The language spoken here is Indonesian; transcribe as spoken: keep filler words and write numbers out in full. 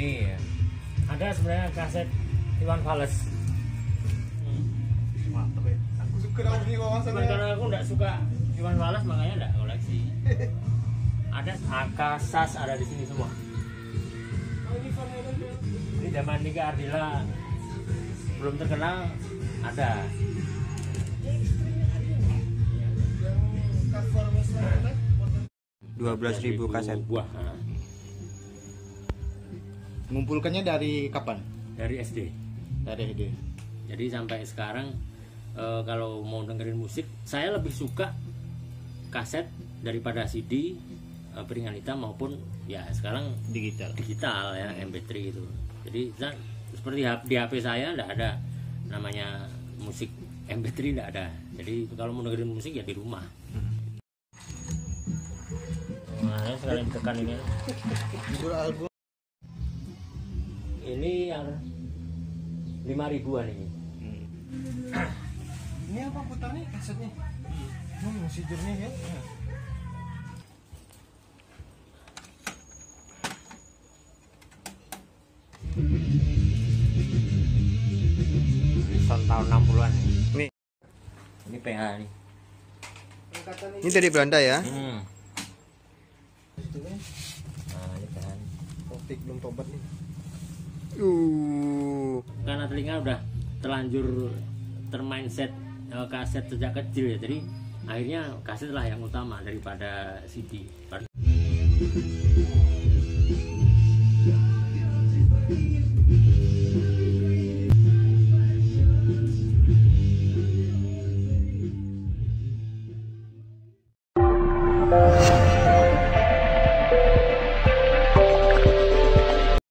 ini ya. Ada sebenarnya kaset Iwan Fals. Hmm. Mantap ya. Aku suka dong ini wawasannya. Karena aku nggak suka Iwan Fals makanya nggak koleksi. Ada Akasas ada di sini semua. Ini zaman Nika Ardila belum terkenal ada. dua belas ribu kaset. Buah. Nah. Ngumpulkannya dari kapan? Dari S D. Dari S D. Jadi sampai sekarang e, kalau mau dengerin musik, saya lebih suka kaset daripada C D, e, piringan hitam maupun ya sekarang Digital. digital ya M P tiga itu. Jadi saya, seperti di H P saya tidak ada namanya musik M P tiga, tidak ada. Jadi kalau mau dengerin musik ya di rumah. Nah, sekalian tekan ini. Judul album. Ini yang lima ribuan ini. Hmm. Ini apa putarnya kasetnya? Hmm, masih jernih ya. Tahun tahun enam puluhan ini. Nih, Ini P H nih. ini dari Belanda ya? Hmm. Nah, ini P H nih. Optik belum tobat nih. Uh. Karena telinga udah terlanjur termindset eh, kaset sejak kecil ya, jadi akhirnya kaset lah yang utama daripada C D. Uh.